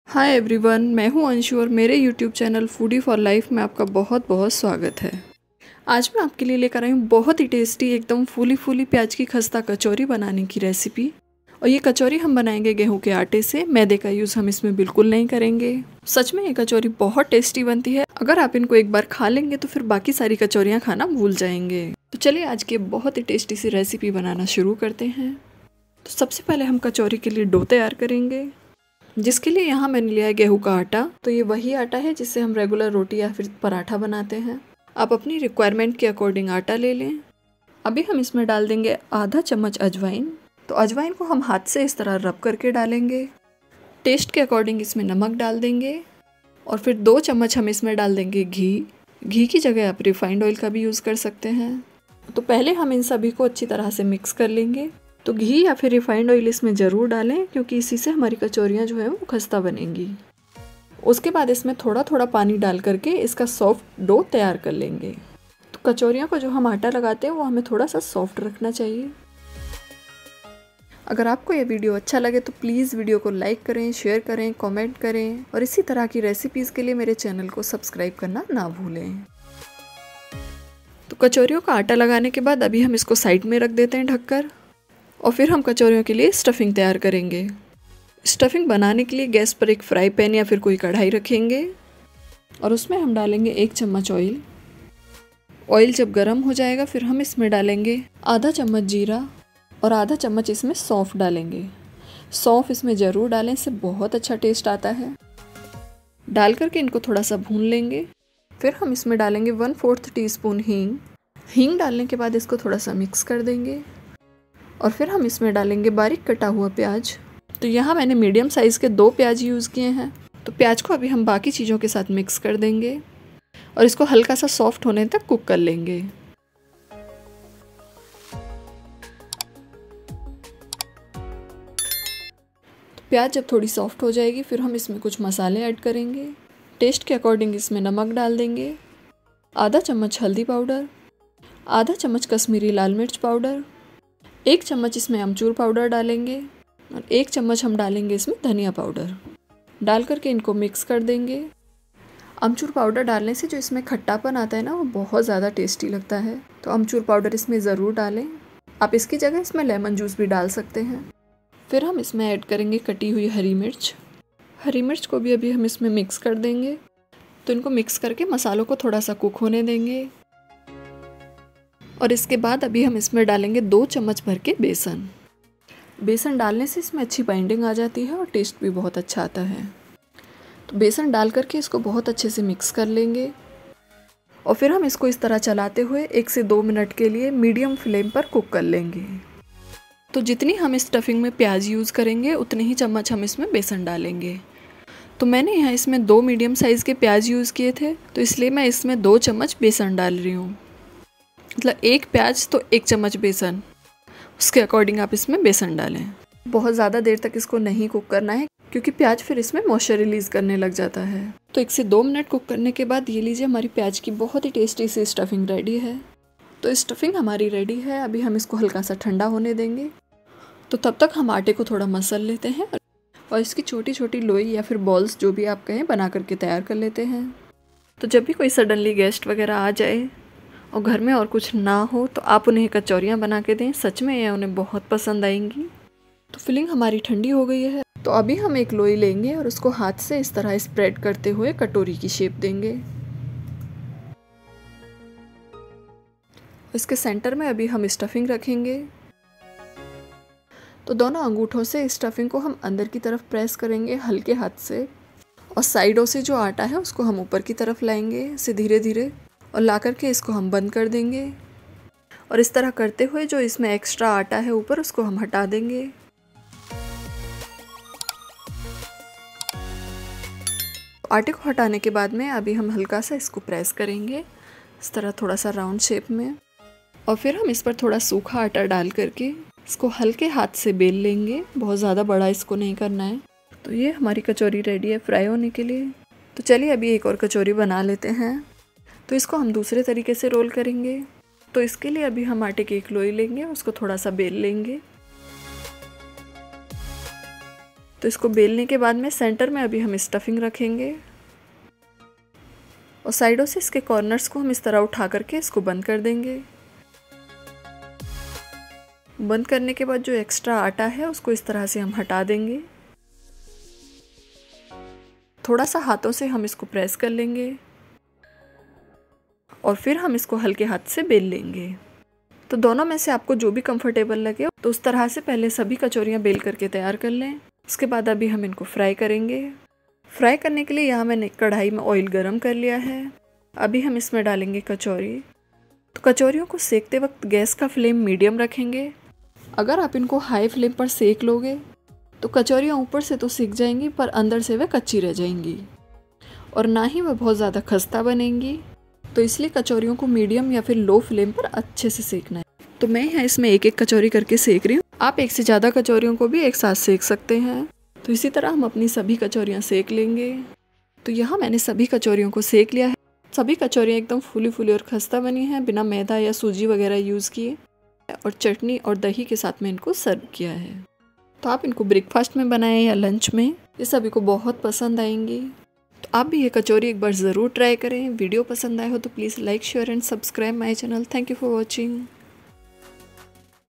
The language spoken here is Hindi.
हाय एवरीवन, मैं हूं अंशु और मेरे YouTube channel foodie for life में आपका बहुत बहुत स्वागत है। आज मैं आपके लिए लेकर आई हूं बहुत ही टेस्टी एकदम फूली फूली प्याज की खस्ता कचौरी बनाने की रेसिपी। और ये कचौरी हम बनाएंगे गेहूं के आटे से। मैदे का यूज़ हम इसमें बिल्कुल नहीं करेंगे। सच में ये कचौरी बहुत टेस्टी बनती है। अगर आप इनको एक बार खा लेंगे तो फिर बाकी सारी कचौरियाँ खाना भूल जाएंगे। तो चलिए आज की बहुत ही टेस्टी सी रेसिपी बनाना शुरू करते हैं। तो सबसे पहले हम कचौरी के लिए डो तैयार करेंगे, जिसके लिए यहाँ मैंने लिया है गेहूं का आटा। तो ये वही आटा है जिससे हम रेगुलर रोटी या फिर पराठा बनाते हैं। आप अपनी रिक्वायरमेंट के अकॉर्डिंग आटा ले लें। अभी हम इसमें डाल देंगे आधा चम्मच अजवाइन। तो अजवाइन को हम हाथ से इस तरह रब करके डालेंगे। टेस्ट के अकॉर्डिंग इसमें नमक डाल देंगे और फिर 2 चम्मच हम इसमें डाल देंगे घी। घी की जगह आप रिफाइंड ऑयल का भी यूज़ कर सकते हैं। तो पहले हम इन सभी को अच्छी तरह से मिक्स कर लेंगे। तो घी या फिर रिफाइंड ऑयल इसमें ज़रूर डालें, क्योंकि इसी से हमारी कचौरियाँ जो है वो खस्ता बनेंगी। उसके बाद इसमें थोड़ा थोड़ा पानी डाल करके इसका सॉफ्ट डो तैयार कर लेंगे। तो कचौरियों को जो हम आटा लगाते हैं वो हमें थोड़ा सा सॉफ्ट रखना चाहिए। अगर आपको ये वीडियो अच्छा लगे तो प्लीज़ वीडियो को लाइक करें, शेयर करें, कमेंट करें और इसी तरह की रेसिपीज़ के लिए मेरे चैनल को सब्सक्राइब करना ना भूलें। तो कचौरियों का आटा लगाने के बाद अभी हम इसको साइड में रख देते हैं ढककर। और फिर हम कचौरियों के लिए स्टफिंग तैयार करेंगे। स्टफिंग बनाने के लिए गैस पर एक फ्राई पैन या फिर कोई कढ़ाई रखेंगे और उसमें हम डालेंगे 1 चम्मच ऑयल। ऑयल जब गर्म हो जाएगा फिर हम इसमें डालेंगे आधा चम्मच जीरा और आधा चम्मच इसमें सौंफ डालेंगे। सौंफ इसमें ज़रूर डालें, इससे बहुत अच्छा टेस्ट आता है। डाल करके इनको थोड़ा सा भून लेंगे। फिर हम इसमें डालेंगे 1/4 टीस्पून हींग। हींग डालने के बाद इसको थोड़ा सा मिक्स कर देंगे और फिर हम इसमें डालेंगे बारीक कटा हुआ प्याज। तो यहाँ मैंने मीडियम साइज़ के 2 प्याज यूज़ किए हैं। तो प्याज को अभी हम बाकी चीज़ों के साथ मिक्स कर देंगे और इसको हल्का सा सॉफ्ट होने तक कुक कर लेंगे। तो प्याज जब थोड़ी सॉफ्ट हो जाएगी फिर हम इसमें कुछ मसाले ऐड करेंगे। टेस्ट के अकॉर्डिंग इसमें नमक डाल देंगे, आधा चम्मच हल्दी पाउडर, आधा चम्मच कश्मीरी लाल मिर्च पाउडर, 1 चम्मच इसमें अमचूर पाउडर डालेंगे और 1 चम्मच हम डालेंगे इसमें धनिया पाउडर। डाल करके इनको मिक्स कर देंगे। अमचूर पाउडर डालने से जो इसमें खट्टापन आता है ना वो बहुत ज़्यादा टेस्टी लगता है। तो अमचूर पाउडर इसमें ज़रूर डालें। आप इसकी जगह इसमें लेमन जूस भी डाल सकते हैं। फिर हम इसमें ऐड करेंगे कटी हुई हरी मिर्च। हरी मिर्च को भी अभी हम इसमें मिक्स कर देंगे। तो इनको मिक्स करके मसालों को थोड़ा सा कुक होने देंगे और इसके बाद अभी हम इसमें डालेंगे 2 चम्मच भर के बेसन। बेसन डालने से इसमें अच्छी बाइंडिंग आ जाती है और टेस्ट भी बहुत अच्छा आता है। तो बेसन डाल करके इसको बहुत अच्छे से मिक्स कर लेंगे और फिर हम इसको इस तरह चलाते हुए 1 से 2 मिनट के लिए मीडियम फ्लेम पर कुक कर लेंगे। तो जितनी हम इस स्टफिंग में प्याज यूज़ करेंगे उतने ही चम्मच हम इसमें बेसन डालेंगे। तो मैंने यहाँ इसमें 2 मीडियम साइज़ के प्याज यूज़ किए थे, तो इसलिए मैं इसमें 2 चम्मच बेसन डाल रही हूँ। मतलब 1 प्याज तो 1 चम्मच बेसन, उसके अकॉर्डिंग आप इसमें बेसन डालें। बहुत ज़्यादा देर तक इसको नहीं कुक करना है, क्योंकि प्याज फिर इसमें मॉइस्चर रिलीज़ करने लग जाता है। तो 1 से 2 मिनट कुक करने के बाद ये लीजिए हमारी प्याज की बहुत ही टेस्टी सी स्टफिंग रेडी है। तो स्टफिंग हमारी रेडी है। अभी हम इसको हल्का सा ठंडा होने देंगे। तो तब तक हम आटे को थोड़ा मसल लेते हैं और इसकी छोटी छोटी लोई या फिर बॉल्स जो भी आप कहें बना करके तैयार कर लेते हैं। तो जब भी कोई सडनली गेस्ट वगैरह आ जाए और घर में और कुछ ना हो तो आप उन्हें कचौरियाँ बना के दें। सच में ये उन्हें बहुत पसंद आएंगी। तो फिलिंग हमारी ठंडी हो गई है। तो अभी हम एक लोई लेंगे और उसको हाथ से इस तरह स्प्रेड करते हुए कटोरी की शेप देंगे। इसके सेंटर में अभी हम स्टफिंग रखेंगे। तो दोनों अंगूठों से स्टफिंग को हम अंदर की तरफ प्रेस करेंगे हल्के हाथ से और साइडों से जो आटा है उसको हम ऊपर की तरफ लाएंगे इसे धीरे धीरे और ला करके इसको हम बंद कर देंगे। और इस तरह करते हुए जो इसमें एक्स्ट्रा आटा है ऊपर उसको हम हटा देंगे। आटे को हटाने के बाद में अभी हम हल्का सा इसको प्रेस करेंगे इस तरह थोड़ा सा राउंड शेप में और फिर हम इस पर थोड़ा सूखा आटा डाल करके इसको हल्के हाथ से बेल लेंगे। बहुत ज़्यादा बड़ा इसको नहीं करना है। तो ये हमारी कचौरी रेडी है फ्राई होने के लिए। तो चलिए अभी एक और कचौरी बना लेते हैं। तो इसको हम दूसरे तरीके से रोल करेंगे। तो इसके लिए अभी हम आटे की एक लोई लेंगे, उसको थोड़ा सा बेल लेंगे तो इसको बेलने के बाद में सेंटर में अभी हम स्टफिंग रखेंगे और साइडों से इसके कॉर्नर्स को हम इस तरह उठा करके इसको बंद कर देंगे। बंद करने के बाद जो एक्स्ट्रा आटा है उसको इस तरह से हम हटा देंगे। थोड़ा सा हाथों से हम इसको प्रेस कर लेंगे और फिर हम इसको हल्के हाथ से बेल लेंगे। तो दोनों में से आपको जो भी कंफर्टेबल लगे तो उस तरह से पहले सभी कचौरियाँ बेल करके तैयार कर लें। उसके बाद अभी हम इनको फ्राई करेंगे। फ्राई करने के लिए यहाँ मैंने कढ़ाई में ऑयल गरम कर लिया है। अभी हम इसमें डालेंगे कचौरी। तो कचौरियों को सेकते वक्त गैस का फ्लेम मीडियम रखेंगे। अगर आप इनको हाई फ्लेम पर सेक लोगे तो कचौरियाँ ऊपर से तो सीख जाएंगी पर अंदर से वे कच्ची रह जाएंगी और ना ही वह बहुत ज़्यादा खस्ता बनेंगी। तो इसलिए कचौरियों को मीडियम या फिर लो फ्लेम पर अच्छे से सेकना है। तो मैं यहाँ इसमें एक एक कचौरी करके सेक रही हूँ। आप एक से ज़्यादा कचौरियों को भी एक साथ सेक सकते हैं। तो इसी तरह हम अपनी सभी कचौरियाँ सेक लेंगे। तो यहाँ मैंने सभी कचौरियों को सेक लिया है। सभी कचौरियाँ एकदम फूली फूली और खस्ता बनी हैं, बिना मैदा या सूजी वगैरह यूज़ किए, और चटनी और दही के साथ में इनको सर्व किया है। तो आप इनको ब्रेकफास्ट में बनाएं या लंच में, ये सभी को बहुत पसंद आएंगी। तो आप भी ये कचौरी एक बार ज़रूर ट्राई करें। वीडियो पसंद आए हो तो please like, share and subscribe my channel. Thank you for watching.